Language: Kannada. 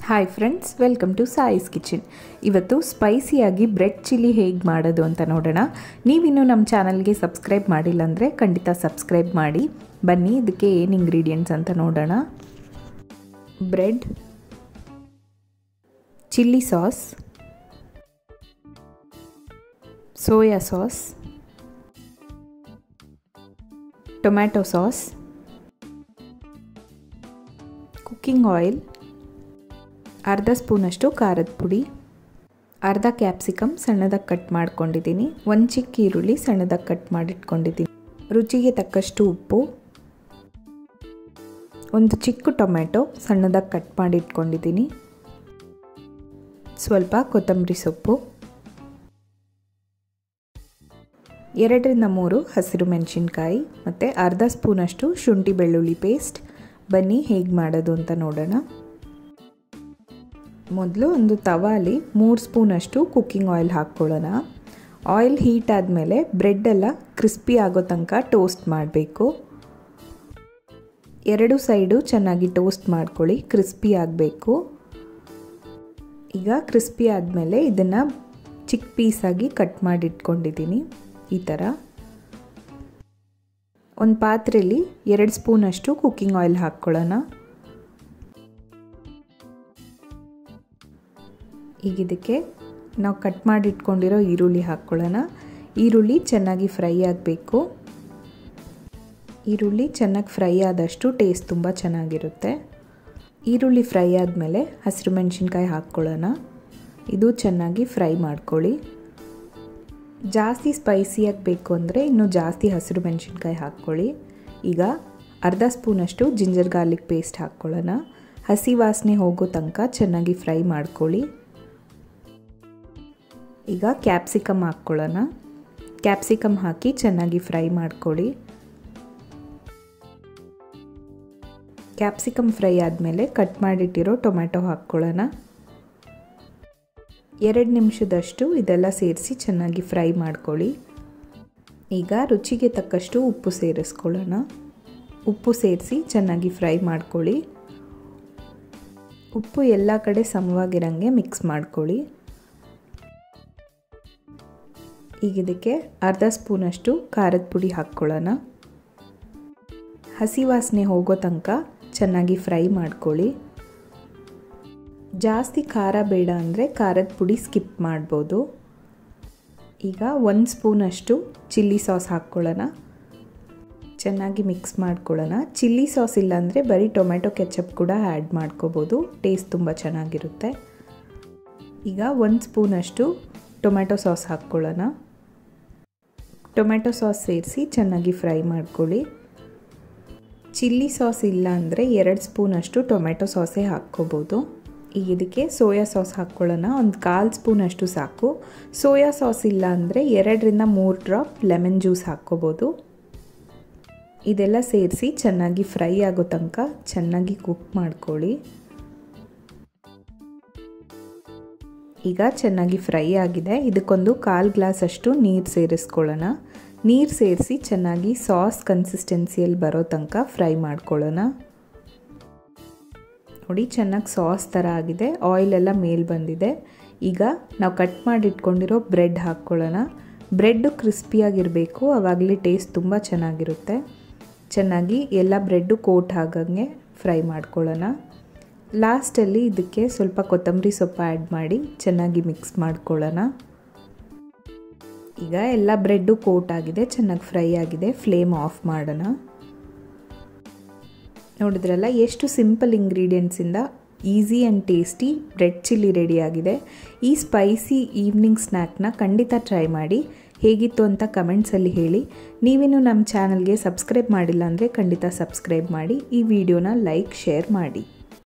Hi friends, welcome to Sai's kitchen. ಇವತ್ತು ಸ್ಪೈಸಿಯಾಗಿ ಬ್ರೆಡ್ ಚಿಲ್ಲಿ ಹೇಗೆ ಮಾಡೋದು ಅಂತ ನೋಡೋಣ. ನೀವಿನ್ನೂ ನಮ್ಮ ಚಾನಲ್ಗೆ ಸಬ್ಸ್ಕ್ರೈಬ್ ಮಾಡಿಲ್ಲ ಅಂದರೆ ಖಂಡಿತ ಸಬ್ಸ್ಕ್ರೈಬ್ ಮಾಡಿ. ಬನ್ನಿ ಇದಕ್ಕೆ ಏನು ಇಂಗ್ರೀಡಿಯೆಂಟ್ಸ್ ಅಂತ ನೋಡೋಣ. Bread, chilli sauce, soya sauce, tomato sauce, cooking oil, ಅರ್ಧ ಸ್ಪೂನಷ್ಟು ಖಾರದ ಪುಡಿ, ಅರ್ಧ ಕ್ಯಾಪ್ಸಿಕಮ್ ಸಣ್ಣದಾಗಿ ಕಟ್ ಮಾಡ್ಕೊಂಡಿದ್ದೀನಿ, ಒಂದು ಚಿಕ್ಕ ಈರುಳ್ಳಿ ಸಣ್ಣದಾಗಿ ಕಟ್ ಮಾಡಿಟ್ಕೊಂಡಿದ್ದೀನಿ, ರುಚಿಗೆ ತಕ್ಕಷ್ಟು ಉಪ್ಪು, ಒಂದು ಚಿಕ್ಕ ಟೊಮೆಟೊ ಸಣ್ಣದಾಗಿ ಕಟ್ ಮಾಡಿಟ್ಕೊಂಡಿದ್ದೀನಿ, ಸ್ವಲ್ಪ ಕೊತ್ತಂಬರಿ ಸೊಪ್ಪು, 2-3 ಹಸಿರು ಮೆಣಸಿನ್ಕಾಯಿ ಮತ್ತು ಅರ್ಧ ಸ್ಪೂನಷ್ಟು ಶುಂಠಿ ಬೆಳ್ಳುಳ್ಳಿ ಪೇಸ್ಟ್. ಬನ್ನಿ ಹೇಗೆ ಮಾಡೋದು ಅಂತ ನೋಡೋಣ. ಮೊದಲು ಒಂದು ತವಾಲಿ 3 ಸ್ಪೂನಷ್ಟು ಕುಕ್ಕಿಂಗ್ ಆಯಿಲ್ ಹಾಕ್ಕೊಳ್ಳೋಣ. ಆಯಿಲ್ ಹೀಟ್ ಆದಮೇಲೆ ಬ್ರೆಡ್ಡೆಲ್ಲ ಕ್ರಿಸ್ಪಿ ಆಗೋ ತನಕ ಟೋಸ್ಟ್ ಮಾಡಬೇಕು. 2 ಸೈಡು ಚೆನ್ನಾಗಿ ಟೋಸ್ಟ್ ಮಾಡ್ಕೊಳ್ಳಿ, ಕ್ರಿಸ್ಪಿ ಆಗಬೇಕು. ಈಗ ಕ್ರಿಸ್ಪಿ ಆದಮೇಲೆ ಇದನ್ನು ಚಿಕ್ಕ ಪೀಸಾಗಿ ಕಟ್ ಮಾಡಿಟ್ಕೊಂಡಿದ್ದೀನಿ. ಈ ಥರ ಒಂದು ಪಾತ್ರೆಯಲ್ಲಿ 2 ಸ್ಪೂನಷ್ಟು ಕುಕ್ಕಿಂಗ್ ಆಯಿಲ್ ಹಾಕ್ಕೊಳ್ಳೋಣ. ಈಗ ಇದಕ್ಕೆ ನಾವು ಕಟ್ ಮಾಡಿಟ್ಕೊಂಡಿರೋ ಈರುಳ್ಳಿ ಹಾಕ್ಕೊಳ್ಳೋಣ. ಈರುಳ್ಳಿ ಚೆನ್ನಾಗಿ ಫ್ರೈ ಆಗಬೇಕು. ಈರುಳ್ಳಿ ಚೆನ್ನಾಗಿ ಫ್ರೈ ಆದಷ್ಟು ಟೇಸ್ಟ್ ತುಂಬ ಚೆನ್ನಾಗಿರುತ್ತೆ. ಈರುಳ್ಳಿ ಫ್ರೈ ಆದಮೇಲೆ ಹಸಿರು ಮೆಣಸಿನ್ಕಾಯಿ ಹಾಕ್ಕೊಳ್ಳೋಣ. ಇದು ಚೆನ್ನಾಗಿ ಫ್ರೈ ಮಾಡ್ಕೊಳ್ಳಿ. ಜಾಸ್ತಿ ಸ್ಪೈಸಿಯಾಗಿ ಬೇಕು ಅಂದರೆ ಇನ್ನೂ ಜಾಸ್ತಿ ಹಸಿರು ಮೆಣಸಿನ್ಕಾಯಿ ಹಾಕ್ಕೊಳ್ಳಿ. ಈಗ ಅರ್ಧ ಸ್ಪೂನಷ್ಟು ಜಿಂಜರ್ ಗಾರ್ಲಿಕ್ ಪೇಸ್ಟ್ ಹಾಕ್ಕೊಳ್ಳೋಣ. ಹಸಿ ವಾಸನೆ ಹೋಗೋ ತನಕ ಚೆನ್ನಾಗಿ ಫ್ರೈ ಮಾಡ್ಕೊಳ್ಳಿ. ಈಗ ಕ್ಯಾಪ್ಸಿಕಮ್ ಹಾಕ್ಕೊಳ್ಳೋಣ. ಕ್ಯಾಪ್ಸಿಕಮ್ ಹಾಕಿ ಚೆನ್ನಾಗಿ ಫ್ರೈ ಮಾಡ್ಕೊಳ್ಳಿ. ಕ್ಯಾಪ್ಸಿಕಮ್ ಫ್ರೈ ಆದಮೇಲೆ ಕಟ್ ಮಾಡಿಟ್ಟಿರೋ ಟೊಮ್ಯಾಟೊ ಹಾಕ್ಕೊಳ್ಳೋಣ. 2 ನಿಮಿಷದಷ್ಟು ಇದೆಲ್ಲ ಸೇರಿಸಿ ಚೆನ್ನಾಗಿ ಫ್ರೈ ಮಾಡ್ಕೊಳ್ಳಿ. ಈಗ ರುಚಿಗೆ ತಕ್ಕಷ್ಟು ಉಪ್ಪು ಸೇರಿಸ್ಕೊಳ್ಳೋಣ. ಉಪ್ಪು ಸೇರಿಸಿ ಚೆನ್ನಾಗಿ ಫ್ರೈ ಮಾಡ್ಕೊಳ್ಳಿ. ಉಪ್ಪು ಎಲ್ಲ ಕಡೆ ಸಮವಾಗಿರಂಗೆ ಮಿಕ್ಸ್ ಮಾಡ್ಕೊಳ್ಳಿ. ಈಗ ಇದಕ್ಕೆ ಅರ್ಧ ಸ್ಪೂನಷ್ಟು ಖಾರದ ಪುಡಿ ಹಾಕ್ಕೊಳ್ಳೋಣ. ಹಸಿ ವಾಸನೆ ಹೋಗೋ ತನಕ ಚೆನ್ನಾಗಿ ಫ್ರೈ ಮಾಡ್ಕೊಳ್ಳಿ. ಜಾಸ್ತಿ ಖಾರ ಬೇಡ ಅಂದರೆ ಖಾರದ ಪುಡಿ ಸ್ಕಿಪ್ ಮಾಡ್ಬೋದು. ಈಗ 1 ಸ್ಪೂನಷ್ಟು ಚಿಲ್ಲಿ ಸಾಸ್ ಹಾಕ್ಕೊಳ್ಳೋಣ. ಚೆನ್ನಾಗಿ ಮಿಕ್ಸ್ ಮಾಡ್ಕೊಳ್ಳೋಣ. ಚಿಲ್ಲಿ ಸಾಸ್ ಇಲ್ಲಾಂದರೆ ಬರೀ ಟೊಮೆಟೊ ಕೆಚಪ್ ಕೂಡ ಆ್ಯಡ್ ಮಾಡ್ಕೋಬೋದು, ಟೇಸ್ಟ್ ತುಂಬ ಚೆನ್ನಾಗಿರುತ್ತೆ. ಈಗ 1 ಸ್ಪೂನಷ್ಟು ಟೊಮೆಟೊ ಸಾಸ್ ಹಾಕ್ಕೊಳ್ಳೋಣ. ಟೊಮೆಟೊ ಸಾಸ್ ಸೇರಿಸಿ ಚೆನ್ನಾಗಿ ಫ್ರೈ ಮಾಡ್ಕೊಳ್ಳಿ. ಚಿಲ್ಲಿ ಸಾಸ್ ಇಲ್ಲ ಅಂದರೆ 2 ಸ್ಪೂನಷ್ಟು ಟೊಮೆಟೊ ಸಾಸೇ ಹಾಕ್ಕೋಬೋದು. ಈಗ ಇದಕ್ಕೆ ಸೋಯಾ ಸಾಸ್ ಹಾಕ್ಕೊಳ್ಳೋಣ. ಒಂದು 1/4 ಸ್ಪೂನಷ್ಟು ಸಾಕು. ಸೋಯಾ ಸಾಸ್ ಇಲ್ಲ ಅಂದರೆ 2-3 ಡ್ರಾಪ್ ಲೆಮನ್ ಜ್ಯೂಸ್ ಹಾಕ್ಕೋಬೋದು. ಇದೆಲ್ಲ ಸೇರಿಸಿ ಚೆನ್ನಾಗಿ ಫ್ರೈ ಆಗೋ ತನಕ ಚೆನ್ನಾಗಿ ಕುಕ್ ಮಾಡ್ಕೊಳ್ಳಿ. ಈಗ ಚೆನ್ನಾಗಿ ಫ್ರೈ ಆಗಿದೆ. ಇದಕ್ಕೊಂದು 1/4 ಗ್ಲಾಸಷ್ಟು ನೀರು ಸೇರಿಸ್ಕೊಳ್ಳೋಣ. ನೀರು ಸೇರಿಸಿ ಚೆನ್ನಾಗಿ ಸಾಸ್ ಕನ್ಸಿಸ್ಟೆನ್ಸಿಯಲ್ಲಿ ಬರೋ ತನಕ ಫ್ರೈ ಮಾಡ್ಕೊಳ್ಳೋಣ. ನೋಡಿ, ಚೆನ್ನಾಗಿ ಸಾಸ್ ಥರ ಆಗಿದೆ. ಆಯಿಲೆಲ್ಲ ಮೇಲೆ ಬಂದಿದೆ. ಈಗ ನಾವು ಕಟ್ ಮಾಡಿಟ್ಕೊಂಡಿರೋ ಬ್ರೆಡ್ ಹಾಕ್ಕೊಳ್ಳೋಣ. ಬ್ರೆಡ್ಡು ಕ್ರಿಸ್ಪಿಯಾಗಿರಬೇಕು, ಆವಾಗಲೇ ಟೇಸ್ಟ್ ತುಂಬ ಚೆನ್ನಾಗಿರುತ್ತೆ. ಚೆನ್ನಾಗಿ ಎಲ್ಲ ಬ್ರೆಡ್ಡು ಕೋಟ್ ಆಗಂಗೆ ಫ್ರೈ ಮಾಡ್ಕೊಳ್ಳೋಣ. ಲಾಸ್ಟಲ್ಲಿ ಇದಕ್ಕೆ ಸ್ವಲ್ಪ ಕೊತ್ತಂಬರಿ ಸೊಪ್ಪು ಆ್ಯಡ್ ಮಾಡಿ ಚೆನ್ನಾಗಿ ಮಿಕ್ಸ್ ಮಾಡ್ಕೊಳ್ಳೋಣ. ಈಗ ಎಲ್ಲ ಬ್ರೆಡ್ಡು ಕೋಟ್ ಆಗಿದೆ, ಚೆನ್ನಾಗಿ ಫ್ರೈ ಆಗಿದೆ. ಫ್ಲೇಮ್ ಆಫ್ ಮಾಡೋಣ. ನೋಡಿದ್ರಲ್ಲ, ಎಷ್ಟು ಸಿಂಪಲ್ ಇಂಗ್ರೀಡಿಯೆಂಟ್ಸಿಂದ easy and tasty bread chilli ರೆಡಿಯಾಗಿದೆ. ಈ ಸ್ಪೈಸಿ ಈವ್ನಿಂಗ್ ಸ್ನ್ಯಾಕ್ನ ಖಂಡಿತ ಟ್ರೈ ಮಾಡಿ. ಹೇಗಿತ್ತು ಅಂತ ಕಮೆಂಟ್ಸಲ್ಲಿ ಹೇಳಿ. ನೀವಿನ್ನೂ ನಮ್ಮ ಚಾನಲ್ಗೆ ಸಬ್ಸ್ಕ್ರೈಬ್ ಮಾಡಿಲ್ಲ ಅಂದರೆ ಖಂಡಿತ ಸಬ್ಸ್ಕ್ರೈಬ್ ಮಾಡಿ. ಈ ವಿಡಿಯೋನ ಲೈಕ್, ಶೇರ್ ಮಾಡಿ.